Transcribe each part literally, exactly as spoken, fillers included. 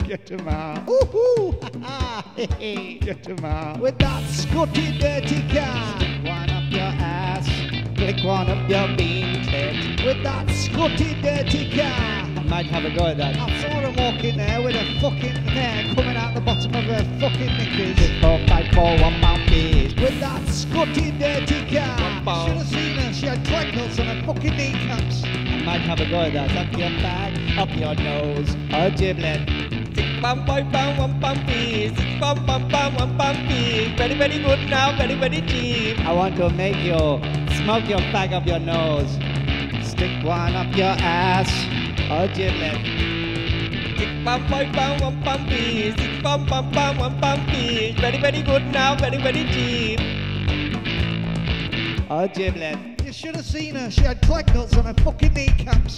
Get him out. Woohoo! Get him out. With that scutty dirty car. One up your ass. Flick one up your bean tit. With that scutty dirty car. Might have a go at that. I saw her walking there with her fucking hair coming out the bottom of her fucking knickers. Four, five, four, one pound piece. With that scutty dirty car. One pound. Should have seen her. She had twinkles on her fucking kneecaps. I might have a go at that. Up your back, up your nose, a giblet. Six bum, five bum, one pound piece. Six bum, bum, bum, one pound piece. Very, very good now, very, very cheap. I want to make you smoke your back up your nose. Stick one up your ass. A giblet. Six bum, five bum, one pound piece. Six bum, bum, bum, one pound piece. Very, very good now, very, very cheap. A giblet. You should have seen her. She had clegg nuts on her fucking kneecaps.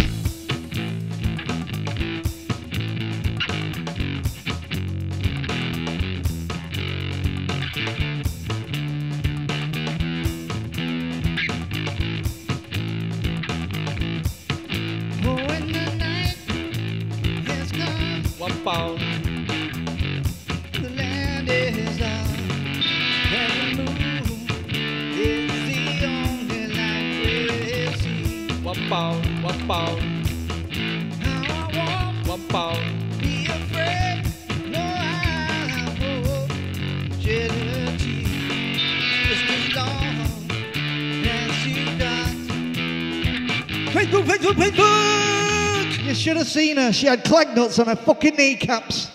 One pound. The land is up, and the moon is the only light we'll see. One pound, one pound. Now I won't one pound. Be afraid, no I won't. Jealousy just as long as you got. Facebook, Facebook, Facebook! You should have seen her. She had clegg nuts on her fucking kneecaps.